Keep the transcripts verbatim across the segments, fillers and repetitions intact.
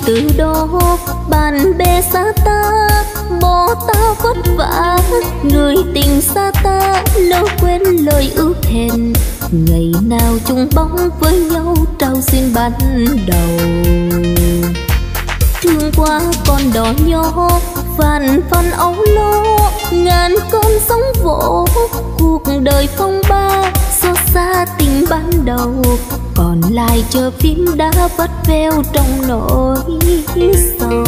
từ đó bạn bè xa ta, bỏ ta vất vả. Người tình xa ta lỡ quên lời ước hẹn, ngày nào chung bóng với nhau trao duyên ban đầu. Thương quá con đỏ nhỏ vạn phần âu lo, ngàn cơn sóng vỗ cuộc đời phong ba. Xót xa tình ban đầu còn lại chờ phim đã vắt veo trong nỗi sầu.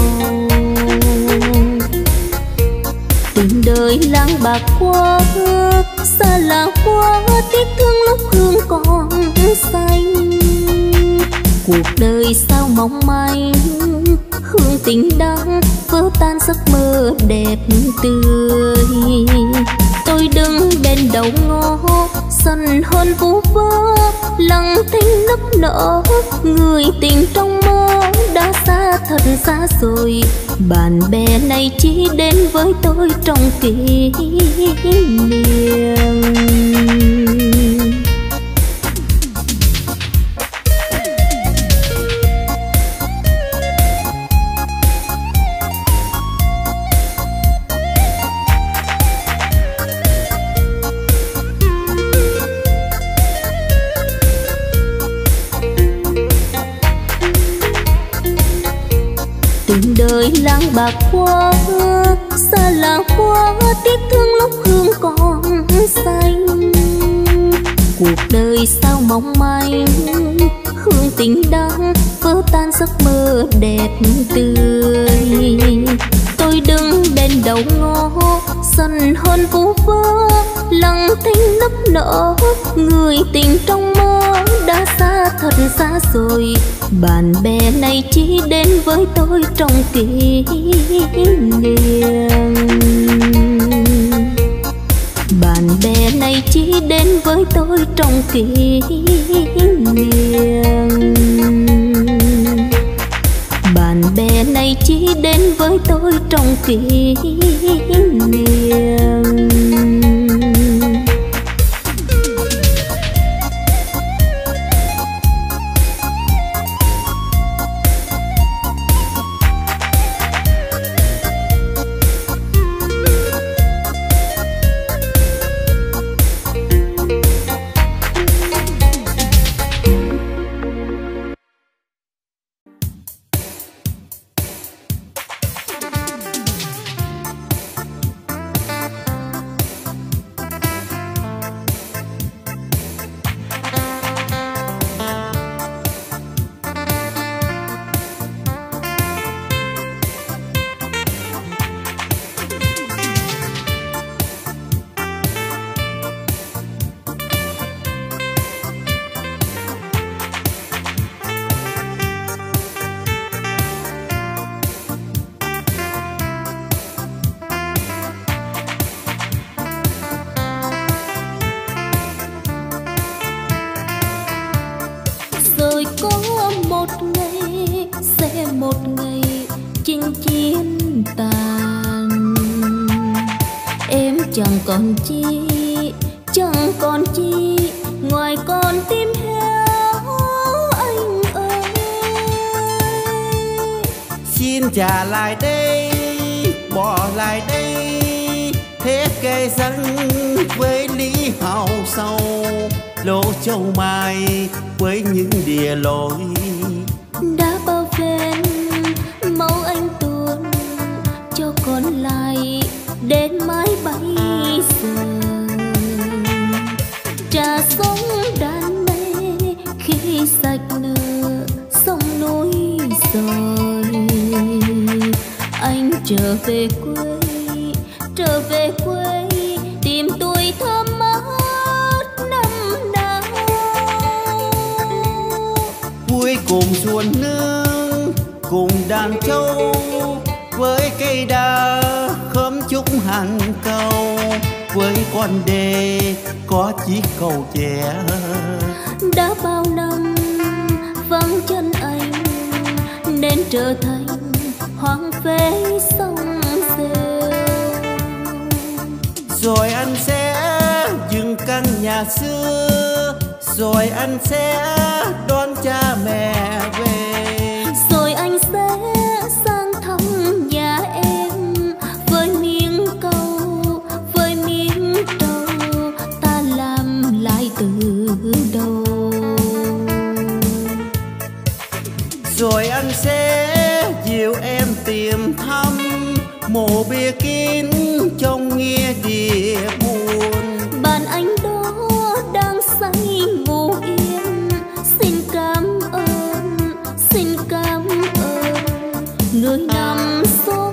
Tình đời lang bạc quá, xa lạ quá, tiếc thương lúc hương còn xanh. Cuộc đời sao mong manh, hương tình đang vỡ tan giấc mơ đẹp tươi. Tôi đứng bên đầu ngõ sân hôn vu vơ, lặng thinh nức nở. Người tình trong mơ đã xa thật xa rồi, bạn bè này chỉ đến với tôi trong kỷ niệm. Tình đời lang bạc quá, xa lạ quá, tiếc thương lúc hương còn xanh. Cuộc đời sao mong manh, hương tình đang vỡ tan giấc mơ đẹp tươi. Tôi đứng bên đầu ngõ sân hôn vu vơ, lặng thinh nức nở. Người tình trong mơ đã xa thật xa rồi, bạn bè này chỉ đến với tôi trong kỷ niệm. Bạn bè này chỉ đến với tôi trong kỷ niệm. Bạn bè này chỉ đến với tôi trong kỷ niệm. Chẳng còn chi, chẳng còn chi ngoài con tim héo anh ơi. Xin trả lại đây, bỏ lại đây hết cây rắn với lý hào sâu, lỗ châu mai với những địa lối đã bao phen máu anh tuôn cho còn lại đến mãi bây giờ. Trà sóng đan mê khi sạch nở sông núi rồi. Anh trở về quê, trở về quê tìm tuổi thơ mất năm nào. Vui cùng ruộng nương, cùng đàn trâu với cây đa khóm chúc hàng cầu, với con đê có chiếc cầu trẻ. Đã bao năm vắng chân anh nên trở thành hoang phế sông rêu. Rồi anh sẽ dựng căn nhà xưa, rồi anh sẽ đón cha mẹ về, rồi anh sẽ anh sẽ dìu em tìm thăm mộ bia kín trong nghĩa địa buồn. Bạn anh đó đang say ngủ yên, xin cảm ơn, xin cảm ơn người nằm xuống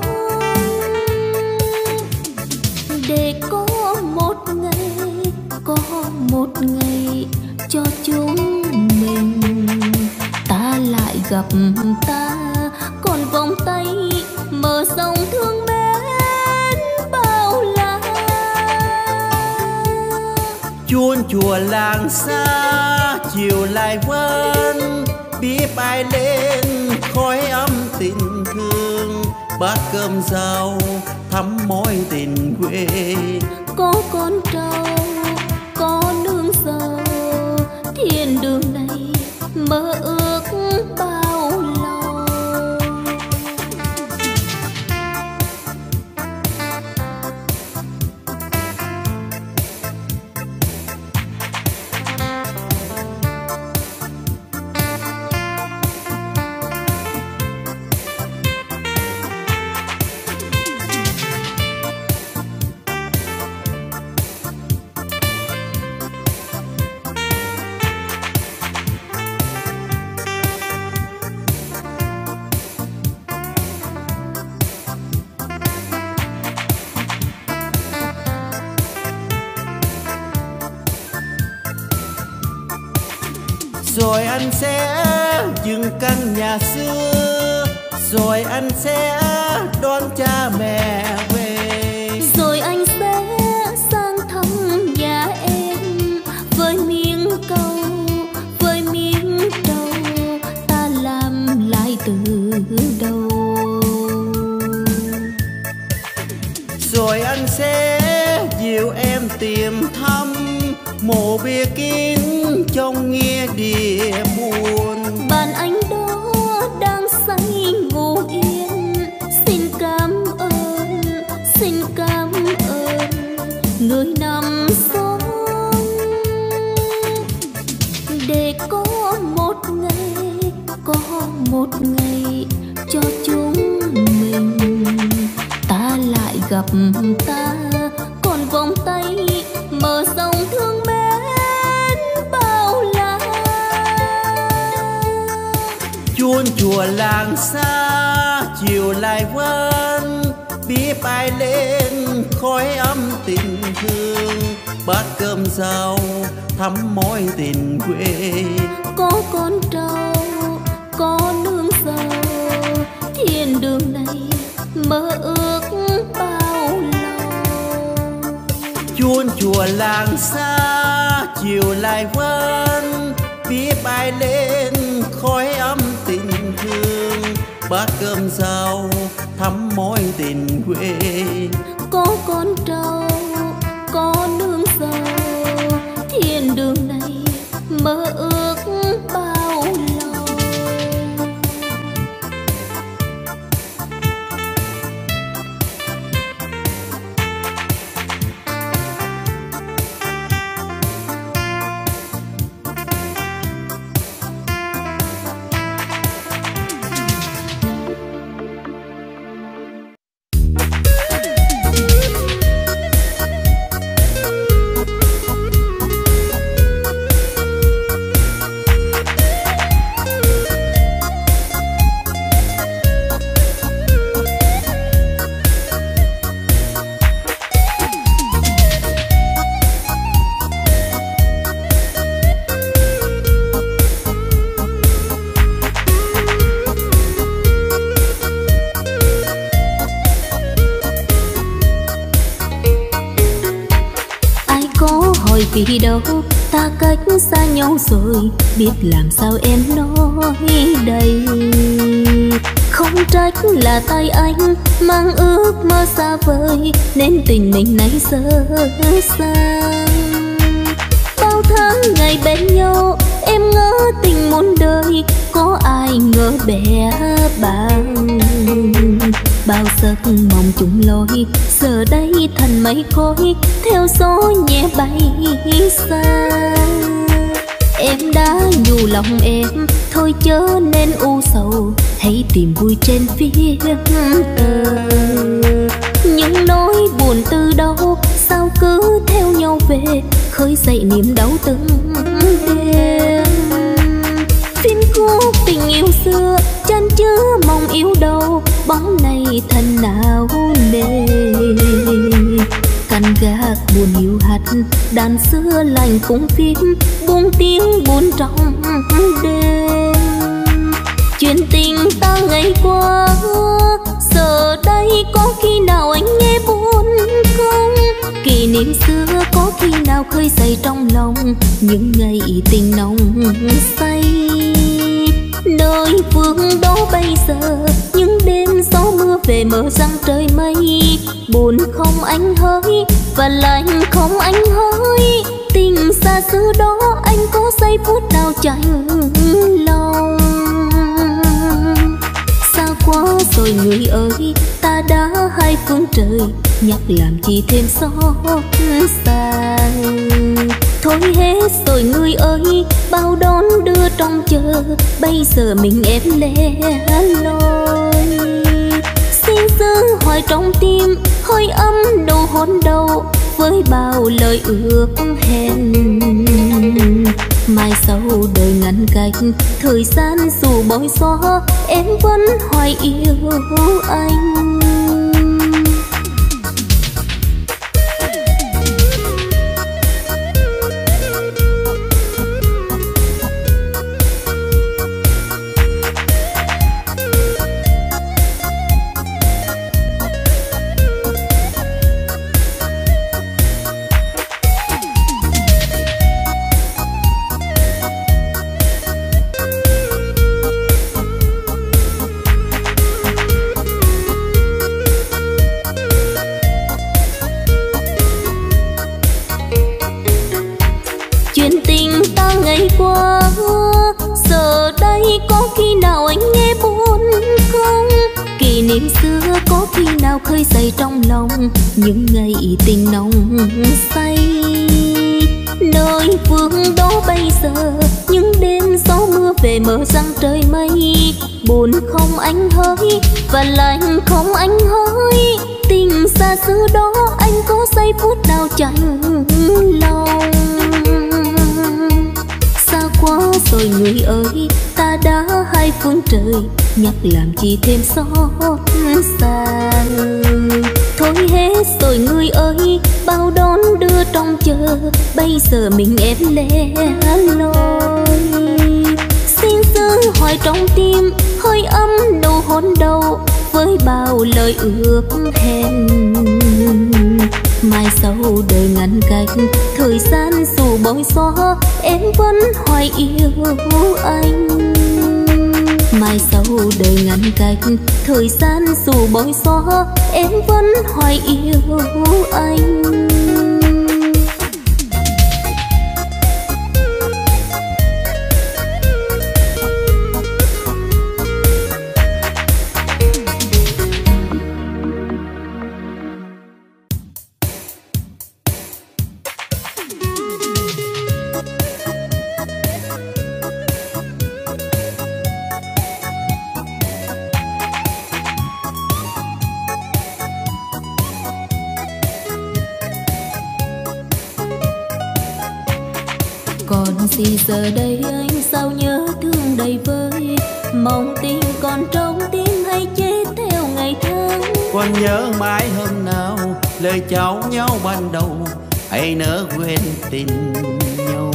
để có một ngày, có một ngày cho chúng mình ta lại gặp ta, còn vòng tay mở rộng thương mến bao la. Chuông chùa làng xa chiều lại vẫn biết ai lên khói âm tình thương, bát cơm rau thắm mối tình quê. Có con trâu, có nương dâu, thiên đường này mơ ước bao lâu. Rồi anh sẽ dừng căn nhà xưa, rồi anh sẽ đón cha mẹ về. Rồi anh sẽ sang thăm nhà em với miếng câu, với miếng trầu ta làm lại từ đầu. Rồi anh sẽ dìu em tìm thăm mộ bia kín trong nghĩa địa buồn. Bạn anh đó đang say ngủ yên, xin cảm ơn, xin cảm ơn người nằm xuống để có một ngày, có một ngày cho chúng mình ta lại gặp ta, còn vòng tay mở rộng thương mến bao la. Chuông chùa làng xa chiều lại vẫn biết ai lên khói âm tình thương, bát cơm rau thắm mối tình quê. Có con trâu, có nương dâu, thiên đường này mơ ước bao lâu. Chuông chùa làng xa chiều lại vẫn biết ai lên khói âm tình thương, bát cơm rau thắm mối tình quê. Có con trâu, có nương dâu, thiên đường này mơ ước bao lâu. Vì đâu ta cách xa nhau rồi, biết làm sao em nói đây. Không trách là tay anh mang ước mơ xa vời, nên tình mình nay giờ xa. Bao tháng ngày bên nhau em ngỡ tình muôn đời, có ai ngờ bẻ bao. Bao giấc mong chung lối giờ đây thành mây khói, theo gió nhẹ bay xa. Em đã nhủ lòng em thôi chớ nên u sầu, hãy tìm vui trên phía tờ. Những nỗi buồn từ đâu sao cứ theo nhau về, khơi dậy niềm đau từng đêm. Phim khúc tình yêu xưa chan chứa mong yêu đâu, bóng này thân nào nề. Căn gác buồn hiu hắt, đàn xưa lành cũng phím buông tiếng buồn trong đêm. Chuyện tình ta ngày qua giờ đây có khi nào anh nghe buồn không? Kỷ niệm xưa có khi nào khơi dậy trong lòng những ngày tình nồng say. Nơi phương đó bây giờ những đêm gió mưa về mờ răng trời mây, buồn không anh hỡi và lạnh không anh hỡi. Tình xa xứ đó anh có giây phút nào chạnh lòng? Xa quá rồi người ơi, ta đã hai phương trời, nhắc làm chi thêm xót xa. Thôi hết rồi người ơi, bao đón đưa trong chờ, bây giờ mình em lẻ loi. Xin giữ hoài trong tim hơi ấm đầu hôn đầu, với bao lời ước hẹn. Mai sau đời ngăn cách, thời gian dù bối xóa, em vẫn hoài yêu anh. Qua giờ đây có khi nào anh nghe buồn không? Kỷ niệm xưa có khi nào khơi dậy trong lòng những ngày tình nồng say. Nơi phương đó bây giờ những đêm gió mưa về mờ răng trời mây, buồn không anh hỡi và lạnh không anh hỡi. Tình xa xứ đó anh có giây phút nào chạnh lòng? Quá rồi người ơi, ta đã hai phương trời, nhắc làm chi thêm xót xa. Thôi hết rồi người ơi, bao đón đưa trong chờ, bây giờ mình em lẻ loi. Xin giữ hoài trong tim hơi ấm đầu hôn đầu, với bao lời ước hẹn. Mai sau đời ngăn cách, thời gian dù bối xóa, em vẫn hoài yêu anh. Mai sau đời ngăn cách, thời gian dù bối xóa, em vẫn hoài yêu anh. Còn gì giờ đây anh sao nhớ thương đầy vơi, mong tình còn trong tim hay chết theo ngày tháng. Còn nhớ mãi hôm nào lời chào nhau ban đầu, hãy nỡ quên tình nhau.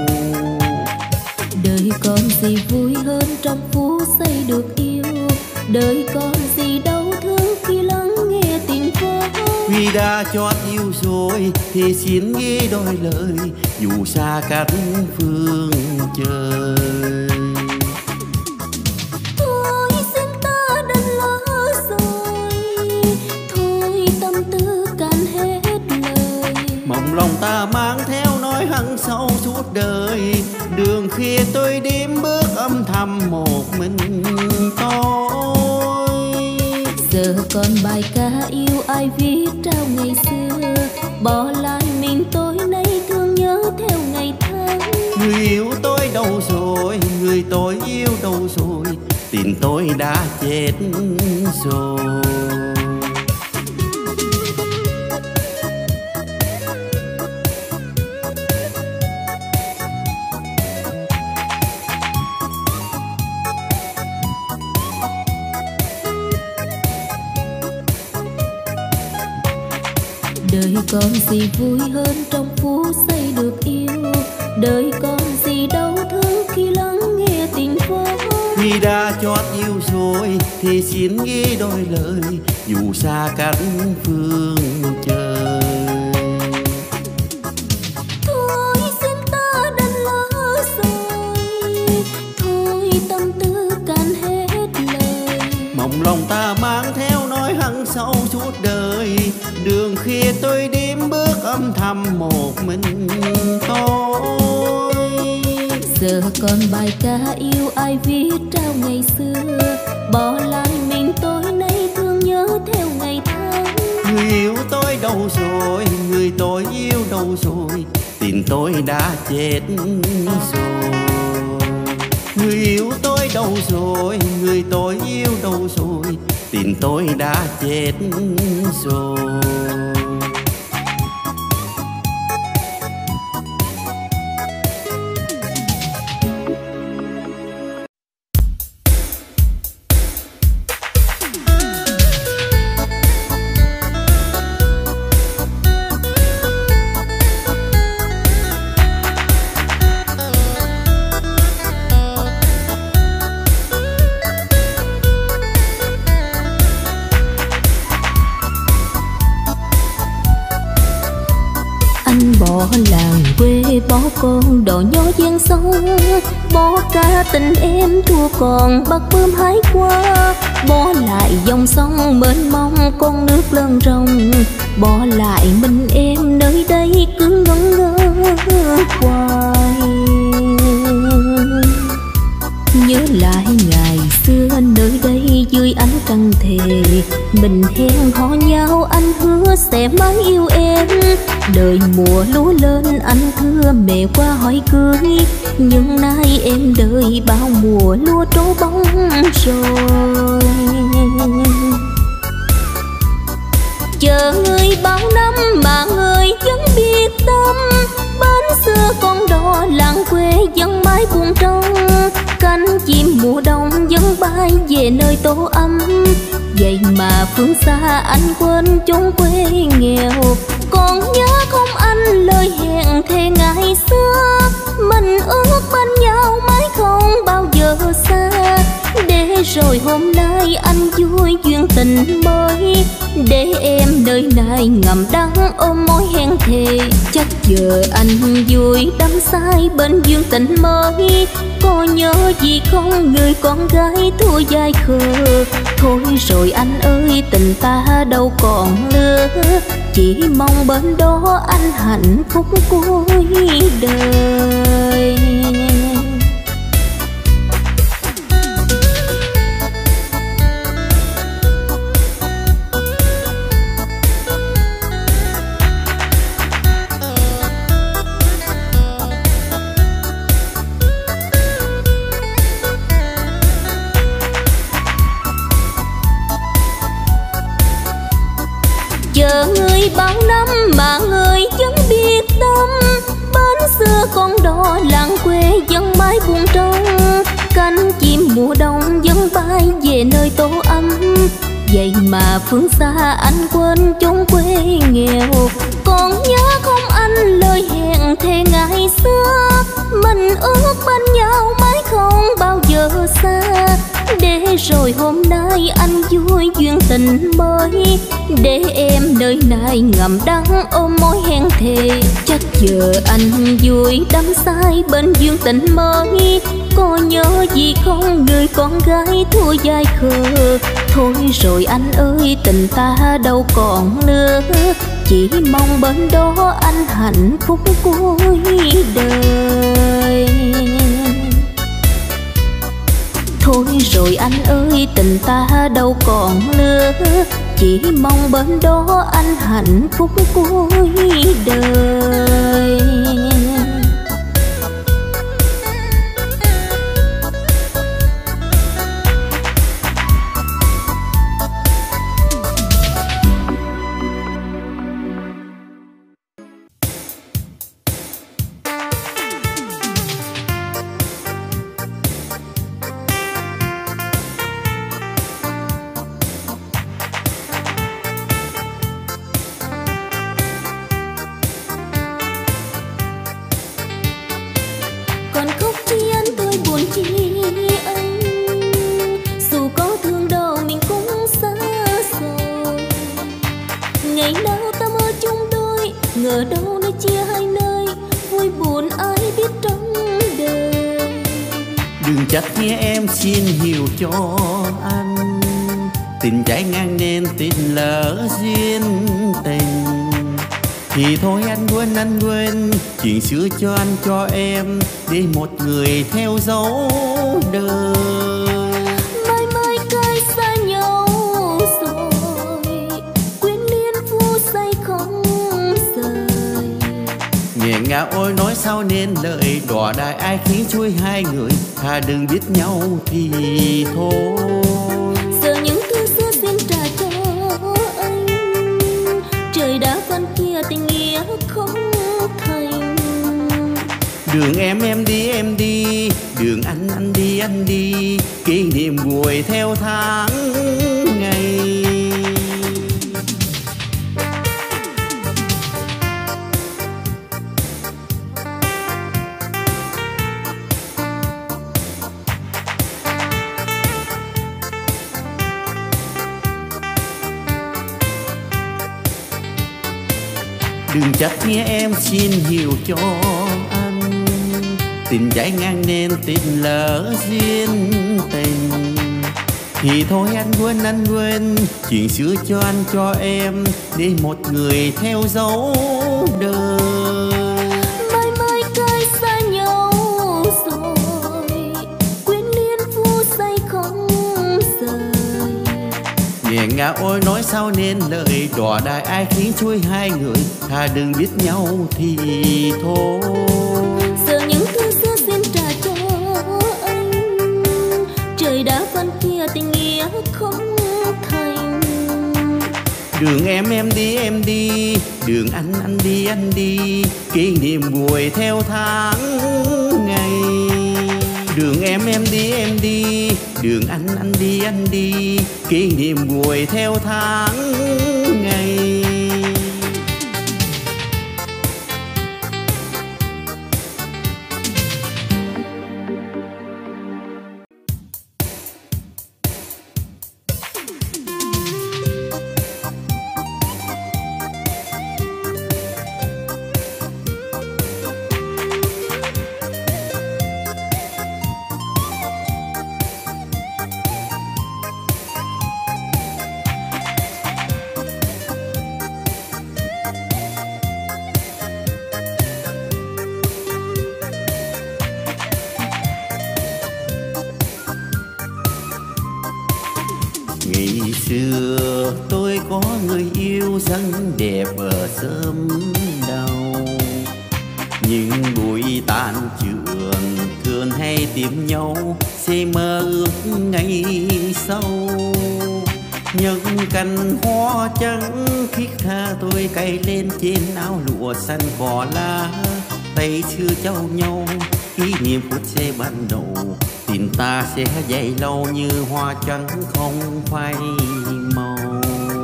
Đời còn gì vui hơn trong phút giây được yêu, đời còn gì đau thương khi lắng nghe tình vỡ. Vì đã chót yêu rồi thì xin nghe đôi lời, dù xa cách phương trời. Thôi xin ta đã lỡ rồi, thôi tâm tư cạn hết lời. Mộng lòng ta mang theo nỗi hận sâu suốt đời, đường khuya tôi đêm bước âm thầm một mình tôi. Giờ còn bài ca yêu ai viết trao ngày xưa, bỏ lại mình tôi nay thương nhớ theo ngày tháng. Người yêu tôi đâu rồi, người người tôi yêu đâu rồi, tình tôi đã chết rồi. Đời còn gì vui hơn trong phút giây được yêu, đời còn gì đau thương khi lắng nghe tình phó. Khi đã chót yêu rồi thì xin ghi đôi lời, dù xa cách phương trời. Thôi xin ta đành lỡ rồi, thôi tâm tư cạn hết lời. Mong lòng ta mang theo nỗi hận sâu suốt đời, đường khuya tôi đêm bước âm thầm một mình tôi. Giờ còn bài ca yêu ai viết trao ngày xưa, bỏ lại mình tôi nay thương nhớ theo ngày tháng. Người yêu tôi đâu rồi, người tôi yêu đâu rồi, tình tôi đã chết rồi. Người yêu tôi đâu rồi, người tôi yêu đâu rồi, tình tôi đã chết rồi. Bỏ làng quê bỏ con đò nhỏ gian sông, bỏ cả tình em thua còn bắt bơm hái qua. Bỏ lại dòng sông mênh mông con nước lơn rồng, bỏ lại mình em nơi đây cứ ngẩn ngơ hoài. Nhớ lại ngày xưa nơi đây dưới ánh trăng thề, mình hẹn hò nhau anh hứa sẽ mãi yêu em. Đời mùa lúa lên anh thưa mẹ qua hỏi cưới, nhưng nay em đợi bao mùa lúa trổ bóng rồi. Chờ người bao năm mà người vẫn biết tâm, bến xưa con đò làng quê vẫn mãi buồn trông. Cánh chim mùa đông vẫn bay về nơi tổ ấm, vậy mà phương xa anh quên chốn quê nghèo. Còn nhớ không anh lời hẹn thề ngày xưa, mình ước bên nhau mãi không bao giờ xa. Để rồi hôm nay anh vui duyên tình mới, để em nơi này ngậm đắng ôm môi hẹn thề. Chắc giờ anh vui đắm say bên duyên tình mới, có nhớ gì không người con gái thua dài khờ. Thôi rồi anh ơi tình ta đâu còn nữa, chỉ mong bên đó anh hạnh phúc cuối đời. Chờ người bao năm mà người vẫn biết tâm, bến xưa con đò làng quê vẫn mãi buồn trông. Cánh chim mùa đông vẫn bay về nơi tổ ấm, vậy mà phương xa anh quên chốn quê nghèo. Còn nhớ không anh lời hẹn thề ngày xưa, mình ước bên nhau mãi không bao giờ xa. Để rồi hôm nay anh vui duyên tình mới, để em nơi này ngậm đắng ôm môi hẹn thề. Chắc giờ anh vui đắm say bên duyên tình mới, có nhớ gì không người con gái thua dài khờ. Thôi rồi anh ơi tình ta đâu còn nữa, chỉ mong bên đó anh hạnh phúc cuối đời. Thôi rồi anh ơi tình ta đâu còn nữa, chỉ mong bên đó anh hạnh phúc cuối đời. chi anh, dù có thương đâu mình cũng xa rồi. Ngày nào ta mơ chung đôi, ngờ đâu nơi chia hai nơi, vui buồn ai biết trong đời. Đừng trách nhé em, xin hiểu cho anh, tình trái ngang nên tình lỡ duyên tình. Thì thôi anh quên anh quên chuyện xưa cho anh cho em, để một người theo dấu đời. Mai mai cây xa nhau rồi, quyến liên phu say không rời. Nghẹn ngào ôi nói sao nên lời, đọa đại ai khiến chuối hai người, thà đừng biết nhau thì thôi. Giờ những thứ xưa xin trả cho anh, trời đã phân chia tình nghĩa không thành. Đường em em đi em đi, đường anh anh đi anh đi, kỷ niệm buổi theo tháng ngày. Đừng trách nhé em, xin hiểu cho anh, tình trái ngang nên tình lỡ duyên tình. Thì thôi anh quên anh quên chuyện xưa cho anh cho em, để một người theo dấu đời. Mai mai cây xa nhau rồi, quyến liên phu say không rời. Nghẹn ngào ôi nói sao nên lời, đọa đại ai khiến chuối hai người, thà đừng biết nhau thì thôi. Giờ những thứ xưa xin trả cho anh, trời đã phân chia tình nghĩa không thành. Đường em em đi em đi, đường anh anh đi anh đi, kỷ niệm buổi theo tháng ngày. Đường em em đi em đi, đường anh anh đi anh đi, kỷ niệm buổi theo tháng ngày. Ngày xưa tôi có người yêu dáng đẹp ở sớm đầu, nhưng buổi tan trường thường hay tìm nhau, sẽ mơ ước ngày sau. Những cành hoa trắng thiết tha tôi cài lên trên áo lụa xanh cỏ lá, tay chưa trao nhau kỷ niệm phút giây ban đầu. Tình ta sẽ dày lâu như hoa trắng không phai màu.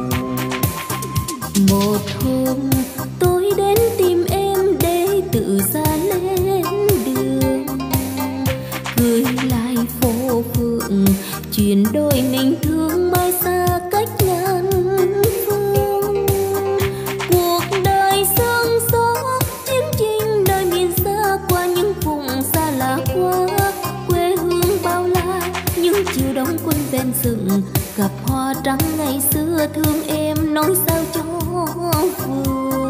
Một hôm tôi đến tìm em để tự ra lên đường, cười lại phố phượng chuyện đôi mình thương mai xa cách ngàn phương. Cuộc đời sương gió chiến tranh nơi miền xa, qua những vùng xa lạ quá quê hương bao la. Những chiều đông quân ven rừng gặp hoa trắng ngày xưa, thương em nói sao cho vừa.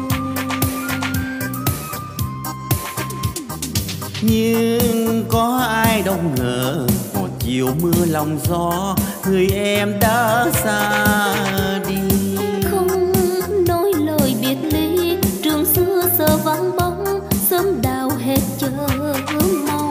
Nhưng có ai đâu ngờ, một chiều mưa lòng gió, người em đã xa đi. Không nói lời biệt ly, trường xưa giờ vắng bóng, sớm đào hết chờ mong.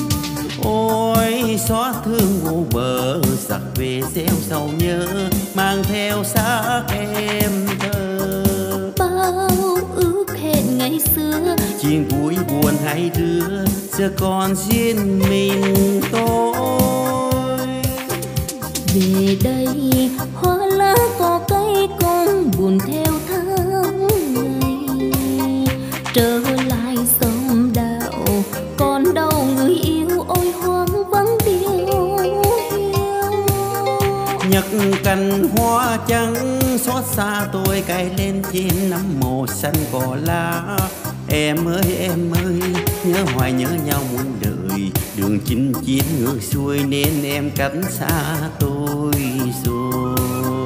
Ôi xóa thương vô bờ, giặc về gieo sầu nhớ, mang theo xác em thơ. Bao ước hẹn ngày xưa, chuyện vui buồn hai đứa, giờ còn riêng mình tôi. Về đây hoa lá cỏ cây con buồn theo tháng ngày, trở lại sông đạo còn đâu người yêu ôi hoa. nhặt cành hoa trắng xót xa tôi cài lên trên nắm màu xanh cỏ lá. Em ơi em ơi nhớ hoài nhớ nhau muôn đời, đường chinh chiến ngược xuôi nên em cách xa tôi rồi.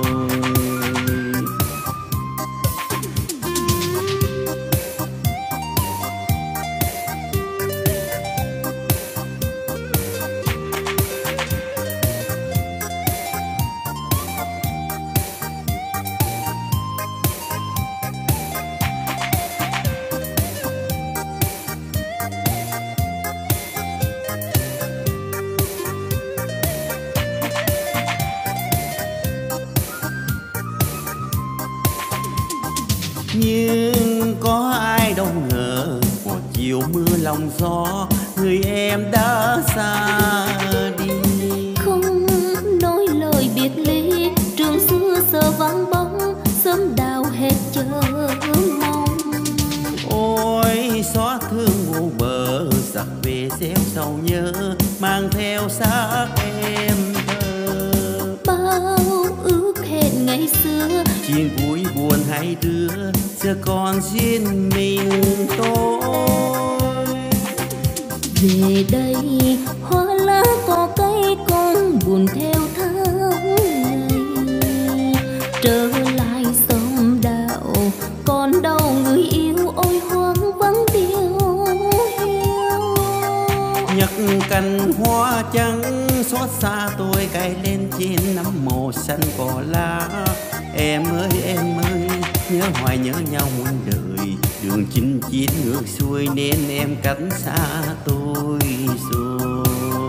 Nhưng có ai đâu ngờ một chiều mưa lòng gió người em đã xa đi. Không nói lời biệt ly, trường xưa giờ vắng bóng, sớm đào hết chờ mong. Ôi xót thương vô bờ, giặc về xéo sầu nhớ, mang theo xác em thơ. Bao ước hẹn ngày xưa, chuyện vui buồn hai đứa, giờ còn riêng mình tôi. Về đây hoa lá cỏ cây con buồn theo tháng ngày, trở lại sông đạo còn đâu người yêu, ôi hoang vắng điêu hiu. Nhặt cành hoa trắng xót xa tôi cài lên trên nắm màu xanh cỏ lá. Em ơi em ơi nhớ hoài nhớ nhau muôn đời, đường chinh chiến ngược xuôi nên em cách xa tôi rồi.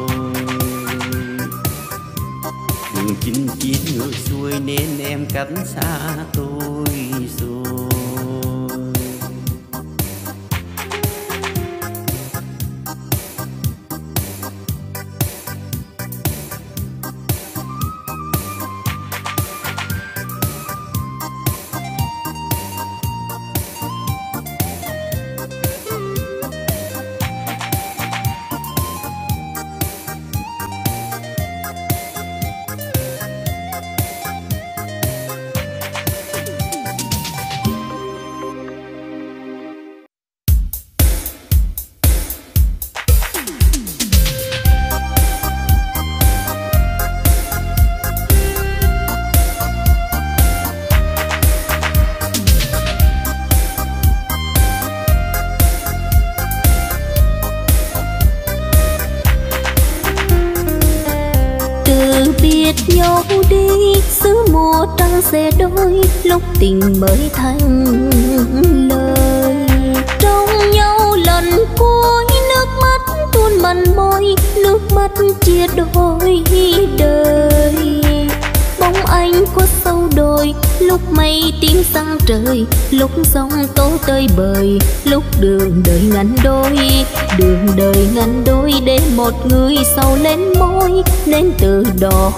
Đường chinh chiến ngược xuôi nên em cách xa tôi rồi. nhau đi xứ mùa trăng xe đôi, lúc tình mới thành lời. Trong nhau lần cuối nước mắt tuôn mặn môi, nước mắt chia đôi đời. Bóng anh khuất sâu đồi, lúc mây tím sang trời, lúc sóng tố tơi bời, lúc đường đời ngắn đôi. Đường đời ngắn đôi để một người sầu lên môi, nên từ đó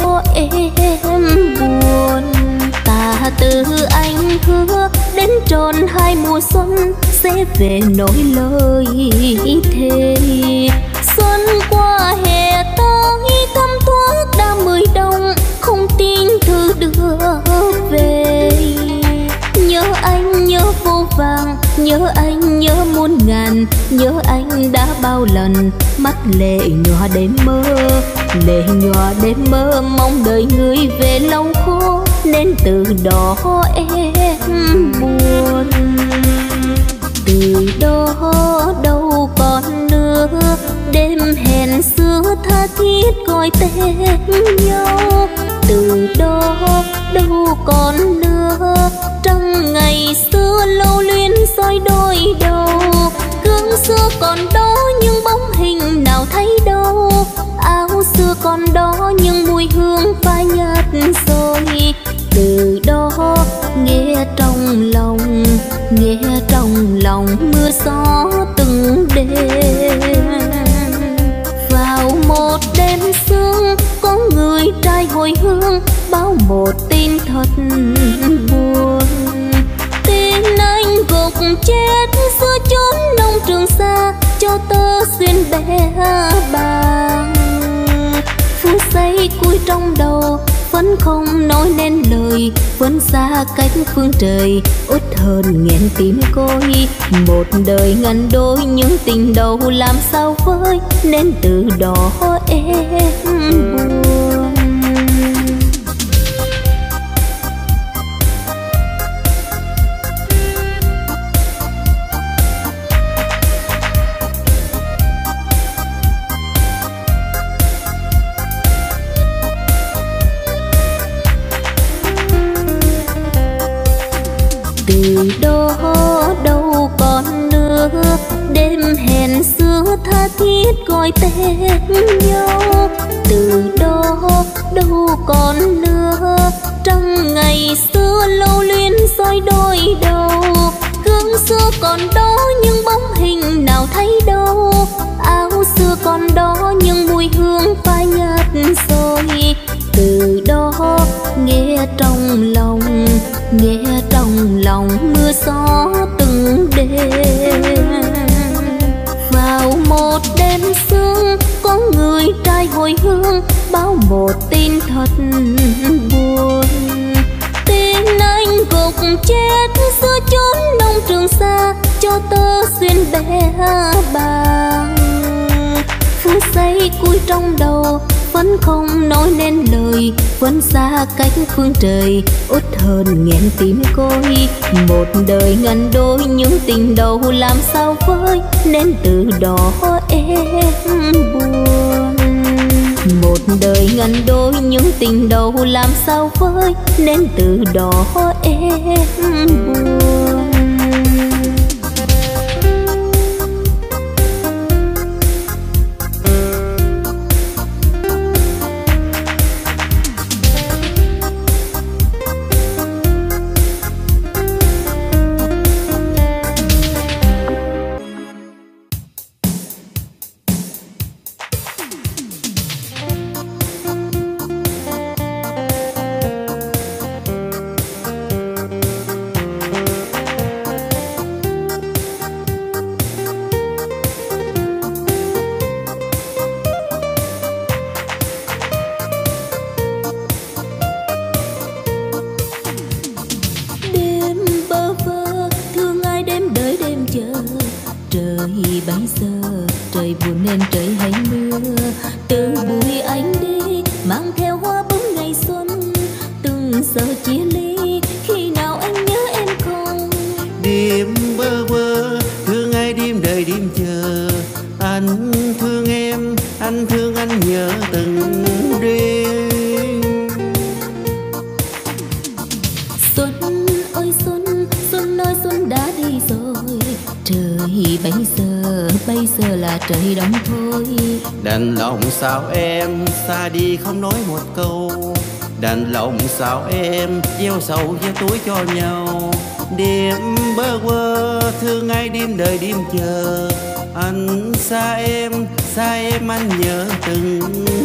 em buồn. Ta từ anh hứa đến tròn hai mùa xuân, sẽ về nỗi lời thề. Xuân qua hè tới thăm thuốc đã mười đông, không tin thư đưa về. Nhớ anh nhớ vô vàng, nhớ anh nhớ muôn ngàn, nhớ anh đã bao lần mắt lệ nhòa đêm mơ. Lệ nhòa đêm mơ mong đời người về lâu khô, nên từ đó em buồn. Từ đó đâu còn nữa đêm hẹn xưa tha thiết gọi tên nhau. Từ đó đâu còn nữa trăng ngày xưa lâu luyến soi đôi đầu. Gương xưa còn đó nhưng bóng hình nào thấy đâu, áo xưa còn đó nhưng mùi hương phai nhạt rồi. Từ đó nghe trong lòng, nghe trong lòng mưa gió từng đêm. Vào một đêm sương có người trai hồi hương, báo một tin thật buồn. Tin anh gục chết giữa chốn nông trường xa, cho tơ xuyên bè bàng. Phút giây cuối trong đầu vẫn không nói nên lời, vẫn xa cách phương trời, uất hờn nghẹn tim côi. Một đời ngăn đôi những tình đầu làm sao vơi, nên từ đó em buồn. Từ đó đâu còn nữa, đêm hẹn xưa tha thiết gọi tên nhau. Từ đó đâu còn nữa, trong ngày xưa lâu luyến soi đôi đầu. Gương xưa còn đó nhưng bóng hình nào thấy đâu, áo xưa còn đó nhưng mùi hương phai nhạt rồi. Từ đó nghe trong lòng, nghe trong lòng mưa gió từng đêm. Vào một đêm sương có người trai hồi hương, báo một tin thật buồn. Tin anh gục chết giữa chốn nông trường xa, cho tơ xuyên bè bàng. Phút giây cuối trong đầu vẫn không nói nên lời, vẫn xa cách phương trời, uất hờn nghẹn tim côi. Một đời ngăn đôi những tình đầu làm sao vơi, nên từ đó em buồn. Một đời ngăn đôi những tình đầu làm sao vơi, nên từ đó em buồn. Bây giờ trời buồn nên trời hay mưa, từ buổi anh đi mang theo hoa bướm ngày xuân. Từng giờ chia ly khi nào anh nhớ em không? Đêm bơ vơ thương ai đêm đợi đêm chờ, anh thương em, anh thương anh nhớ từng đêm. Xuân ơi xuân, xuân ơi xuân đã đi rồi. Trời bây giờ, bây giờ là trời đông thôi. Đành lòng sao em xa đi không nói một câu, đành lòng sao em gieo sầu gieo túi cho nhau. Đêm bơ vơ thương ai đêm đợi đêm chờ, anh xa em, xa em anh nhớ từng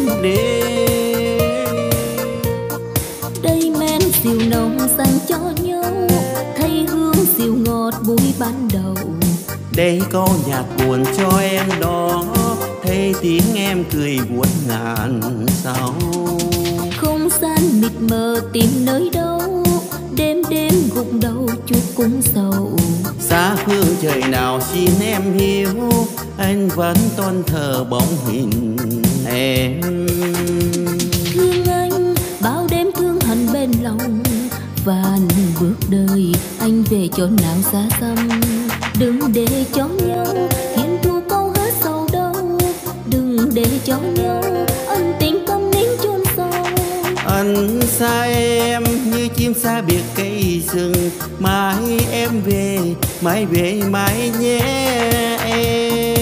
đêm. Đây men rượu nồng dành cho nhau, thay hương rượu ngọt buổi ban đầu. Đây có nhạc buồn cho em đó, thấy tiếng em cười buồn ngàn sao. Không gian mịt mờ tìm nơi đâu, đêm đêm gục đầu chút cũng sầu. Xa phương trời nào xin em hiểu, anh vẫn tôn thờ bóng hình em. Thương anh bao đêm thương hận bên lòng, và bước đời anh về chỗ nào xa xăm. Đừng để cho nhau khiến thu câu hết sầu đâu, đừng để cho nhau ân tình tâm nín chôn sâu. Anh xa em như chim xa biệt cây rừng, mãi em về, mãi về mãi nhé em.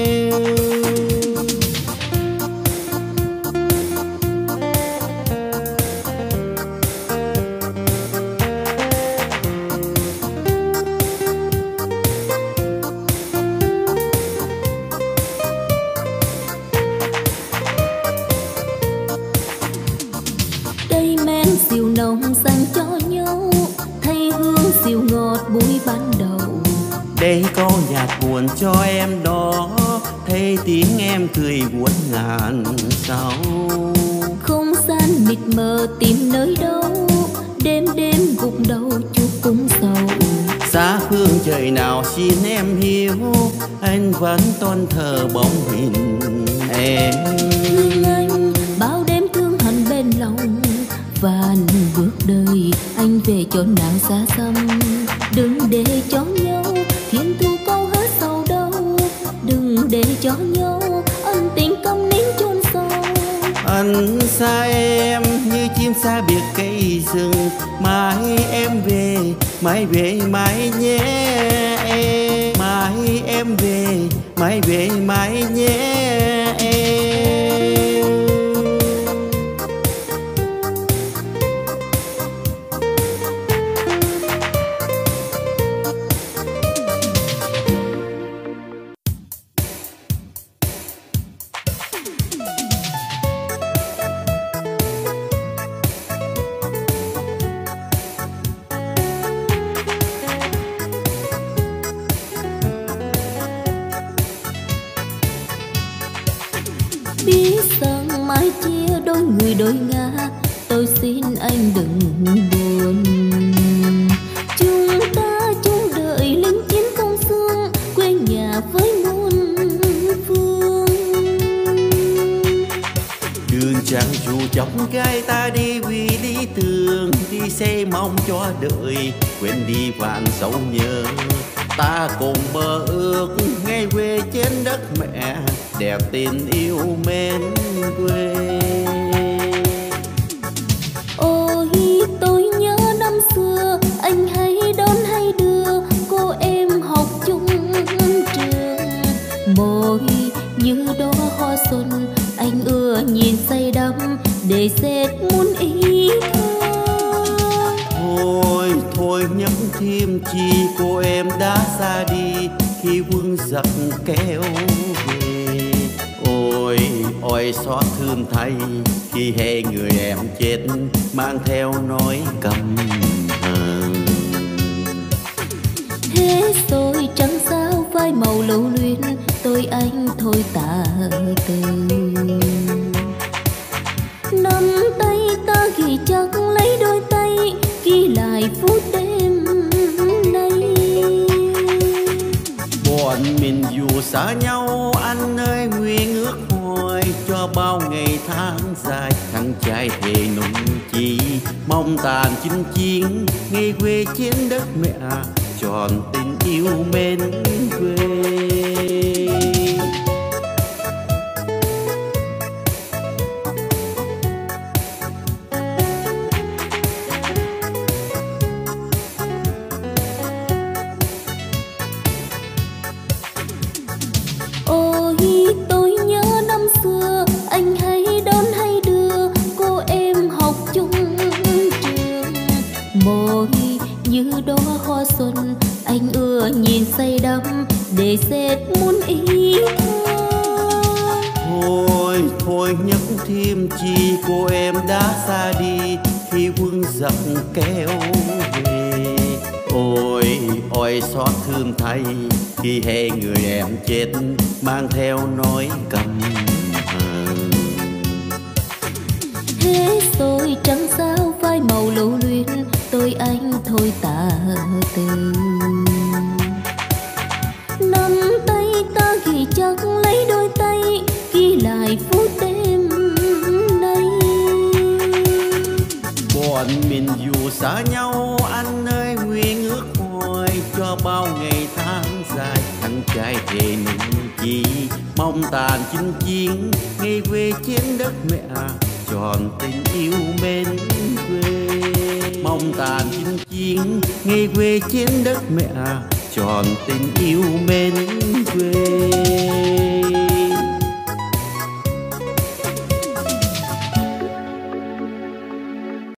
Rượu nồng dành cho nhau, thay hương rượu ngọt buổi ban đầu. Đây có nhạc buồn cho em đó, thấy tiếng em cười buồn ngàn sao. Không gian gian mịt mờ tìm nơi đâu, đêm đêm gục đầu chút cũng sầu. Xa phương trời nào xin em hiểu, anh vẫn tôn thờ bóng hình em. Thương anh bao đêm thương hận bên lòng, và bước đời anh về chỗ nào xa xăm. Đừng để cho nhau thiên thu câu hết sầu đâu, đừng để cho nhau ân tình câm nín chôn sâu. Anh xa em như chim xa biệt cây rừng, mãi em về, mãi về mãi nhé em. Mãi em về, mãi về mãi nhé em. Biết rằng mãi chia đôi người đôi ngã, tôi xin anh đừng buồn. Chúng ta chung đợi lính chiến công xương, quê nhà với muôn phương. Đường chẳng dù chóng gai ta đi vì lý tưởng, đi xây mong cho đời, quên đi vạn sầu nhớ. Ta cùng mơ ước ngày quê trên đất mẹ, đẹp tình yêu mến quê. Ôi tôi nhớ năm xưa, anh hay đón hay đưa cô em học chung trường. Môi như đóa hoa xuân, anh ưa nhìn say đắm để dệt muôn ý thơ. Thôi thôi nhắm thêm chi, cô em đã xa đi khi vương giặc kéo về. Ôi ôi xót thương thay khi hệ người em chết, mang theo nỗi căm hờn. Thế rồi trăng sao phai màu lưu luyến, tôi anh thôi tả từ. Nắm tay ta ghi chắc lấy đôi tay, ghi lại phút đêm nay. Bọn mình dù xa nhau anh ơi, nguyện ước hoài cho bao ngày tháng dài. Thằng trai thề nung chi mong tàn chinh chiến, ngày quê trên đất mẹ tròn tình yêu mến quê. Ôi tôi nhớ năm xưa, anh hay đón hay đưa cô em học chung trường. Môi như đóa hoa xuân, anh ưa nhìn say đắm để dệt muôn ý thơ. Thôi thôi nhắc thêm chi, cô em đã xa đi khi quân giặc kéo về. Ôi ôi xót thương thay khi hệ người em chết, mang theo nỗi căm hờn. Thế rồi trăng sao phai màu lưu luyến, tôi anh thôi tả từ. Nắm tay ta ghi chắc lấy đôi tay, ghi lại phút đêm nay. Bọn mình dù xa nhau anh ơi, nguyện ước hoài cho bao ngày tháng dài. Thằng trai thề nung chi mong tàn chinh chiến, ngày quê trên đất mẹ tròn tình yêu mến quê. Mong tàn chinh chiến, ngày quê trên đất mẹ tròn tình yêu mến